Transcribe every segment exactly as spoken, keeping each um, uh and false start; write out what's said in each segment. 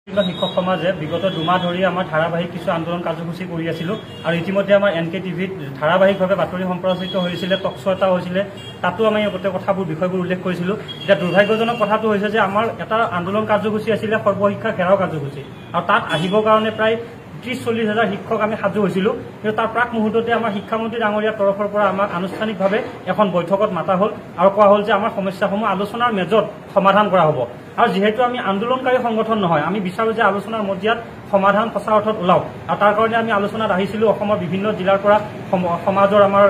শিক্ষক সমাজে বিগত দুমাহ ধৰি আমাৰ ধাৰাবাহিক কিছু আন্দোলন কাৰ্যসূচী কৰি আছিলোঁ আৰু ইতিমধ্যে আমাৰ এন কে টিভিত ধাৰাবাহিকভাৱে বাতৰি সম্প্ৰচাৰিত হৈছিলে, টক শ্ব' এটা হৈছিলে, তাতো আমি গোটেই কথাবোৰ বিষয়বোৰ উল্লেখ কৰিছিলোঁ। এতিয়া দুৰ্ভাগ্যজনক কথাটো হৈছে যে আমাৰ এটা আন্দোলন কাৰ্যসূচী আছিলে সৰ্বশিক্ষা ঘেৰাও কাৰ্যসূচী, আৰু তাত আহিবৰ কাৰণে প্ৰায় ত্ৰিশ চল্লিছ হাজাৰ শিক্ষক আমি সাজু হৈছিলোঁ। কিন্তু তাৰ প্ৰাক মুহূৰ্ততে আমাৰ শিক্ষামন্ত্ৰী ডাঙৰীয়াৰ তৰফৰ পৰা আমাক আনুষ্ঠানিকভাৱে এখন বৈঠকত মাতা হ'ল আৰু কোৱা হ'ল যে আমাৰ সমস্যাসমূহ আলোচনাৰ মেজত সমাধান কৰা হ'ব। আৰু যিহেতু আমি আন্দোলনকাৰী সংগঠন নহয়, আমি বিচাৰোঁ যে আলোচনাৰ মজিয়াত সমাধান সঁচা অৰ্থত ওলাওক, আৰু তাৰ কাৰণে আমি আলোচনাত আহিছিলোঁ। অসমৰ বিভিন্ন জিলাৰ পৰা সমাজৰ আমাৰ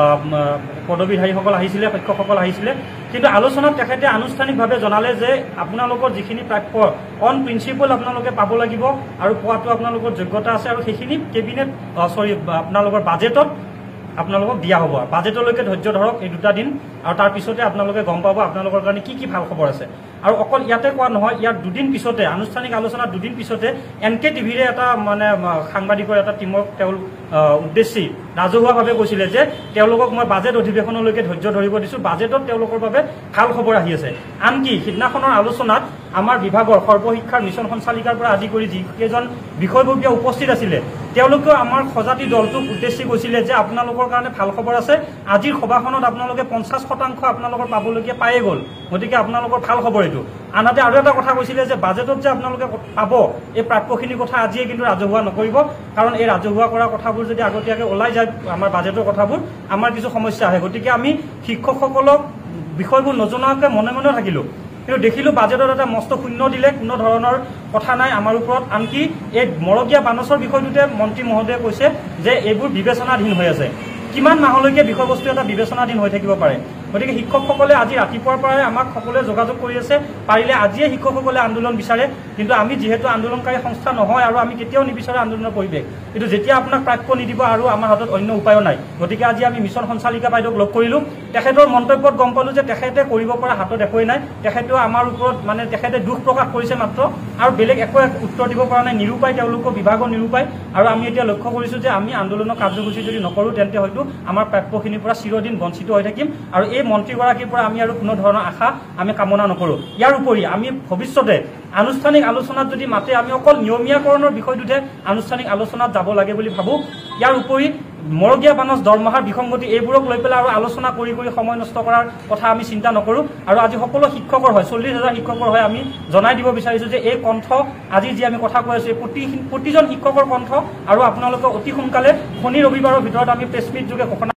পদবীধাৰীসকল আহিছিলে, শিক্ষকসকল আহিছিলে। কিন্তু আলোচনাত তেখেতে আনুষ্ঠানিকভাৱে জনালে যে আপোনালোকৰ যিখিনি প্ৰাপ্য অন প্ৰিন্সিপল আপোনালোকে পাব লাগিব আৰু পোৱাটো আপোনালোকৰ যোগ্যতা আছে, আৰু সেইখিনি কেবিনেট চৰি আপোনালোকৰ বাজেটত আপোনালোকক দিয়া হ'ব। বাজেটলৈকে ধৈৰ্য ধৰক এই দুটা দিন, আৰু তাৰ পিছতে আপোনালোকে গম পাব আপোনালোকৰ কাৰণে কি কি ভাল খবৰ আছে। আৰু অকল ইয়াতে কোৱা নহয়, ইয়াৰ দুদিন পিছতে আনুষ্ঠানিক আলোচনাৰ দুদিন পিছতে এন কে টিভিৰে এটা মানে সাংবাদিকৰ এটা টিমক তেওঁ উদ্দেশ্যি ৰাজহুৱাভাৱে কৈছিলে যে তেওঁলোকক মই বাজেট অধিৱেশনলৈকে ধৈৰ্য ধৰিব দিছোঁ, বাজেটত তেওঁলোকৰ বাবে ভাল খবৰ আহি আছে। আনকি সিদিনাখনৰ আলোচনাত আমাৰ বিভাগৰ সৰ্বশিক্ষাৰ মিছন সঞ্চালিকাৰ পৰা আদি কৰি যিকেইজন বিষয়ববীয়া উপস্থিত আছিলে তেওঁলোকেও আমাৰ সজাতি দলটোক উদ্দেশ্যি কৈছিলে যে আপোনালোকৰ কাৰণে ভাল খবৰ আছে, আজিৰ সভাখনত আপোনালোকে পঞ্চাছ শতাংশ আপোনালোকৰ পাবলগীয়া পায়ে গ'ল, গতিকে আপোনালোকৰ ভাল খবৰ এইটো। আনহাতে আৰু এটা কথা কৈছিলে যে বাজেটত যে আপোনালোকে পাব এই প্ৰাপ্যখিনিৰ কথা আজিয়ে কিন্তু ৰাজহুৱা নকৰিব, কাৰণ এই ৰাজহুৱা কৰা কথাবোৰ যদি আগতীয়াকৈ ওলাই যায় আমাৰ বাজেটৰ কথাবোৰ, আমাৰ কিছু সমস্যা আহে। গতিকে আমি শিক্ষকসকলক বিষয়বোৰ নজনোৱাকৈ মনে মনে থাকিলোঁ, কিন্তু দেখিলোঁ বাজেটত এটা মস্ত শূন্য দিলে, কোনো ধৰণৰ কথা নাই আমাৰ ওপৰত। আনকি এই মৰগীয়া বানচৰ বিষয়টোতে মন্ত্ৰী মহোদয়ে কৈছে যে এইবোৰ বিবেচনাধীন হৈ আছে। কিমান মাহলৈকে বিষয়বস্তু এটা বিবেচনাধীন হৈ থাকিব পাৰে? গতিকে শিক্ষকসকলে আজি ৰাতিপুৱাৰ পৰাই আমাক সকলোৱে যোগাযোগ কৰি আছে, পাৰিলে আজিয়ে শিক্ষকসকলে আন্দোলন বিচাৰে, কিন্তু আমি যিহেতু আন্দোলনকাৰী সংস্থা নহয় আৰু আমি কেতিয়াও নিবিচাৰোঁ আন্দোলনৰ পৰিৱেশ, কিন্তু যেতিয়া আপোনাক প্ৰাপ্য নিদিব আৰু আমাৰ হাতত অন্য উপায়ো নাই। গতিকে আজি আমি মিছন সঞ্চালিকা বাইদেউক লগ কৰিলোঁ, তেখেতৰ মন্তব্যত গম পালোঁ যে তেখেতে কৰিব পৰা হাতত একোৱেই নাই, তেখেতেও আমাৰ ওপৰত মানে তেখেতে দুখ প্ৰকাশ কৰিছে মাত্ৰ, আৰু বেলেগ একো উত্তৰ দিব পৰা নাই, নিৰূপায় তেওঁলোকৰ বিভাগৰ নিৰূপায়। আৰু আমি এতিয়া লক্ষ্য কৰিছোঁ যে আমি আন্দোলনৰ কাৰ্যসূচী যদি নকৰোঁ তেন্তে হয়তো আমাৰ প্ৰাপ্যখিনিৰ পৰা চিৰদিন বঞ্চিত হৈ থাকিম, আৰু এই মন্ত্ৰীগৰাকীৰ পৰা আমি আৰু কোনো ধৰণৰ আশা আমি কামনা নকৰোঁ। ইয়াৰ উপৰি আমি ভৱিষ্যতে আনুষ্ঠানিক আলোচনাত যদি মাতে আমি অকল নিয়মীয়াকৰণৰ বিষয়টোতে আনুষ্ঠানিক আলোচনাত যাব লাগে বুলি ভাবোঁ। ইয়াৰ উপৰি মৰগীয়া বানচ দৰমহাৰ বিসংগতি এইবোৰক লৈ পেলাই আৰু আলোচনা কৰি কৰি সময় নষ্ট কৰাৰ কথা আমি চিন্তা নকৰোঁ। আৰু আজি সকলো শিক্ষকৰ হয়, চল্লিছ হাজাৰ শিক্ষকৰ হয়, আমি জনাই দিব বিচাৰিছোঁ যে এই কণ্ঠ আজি যি আমি কথা কৈ আছোঁ এই প্ৰতি প্ৰতিজন শিক্ষকৰ কণ্ঠ, আৰু আপোনালোকে অতি সোনকালে শনি ৰবিবাৰৰ ভিতৰত আমি প্ৰেছ মিট যোগে ঘোষণা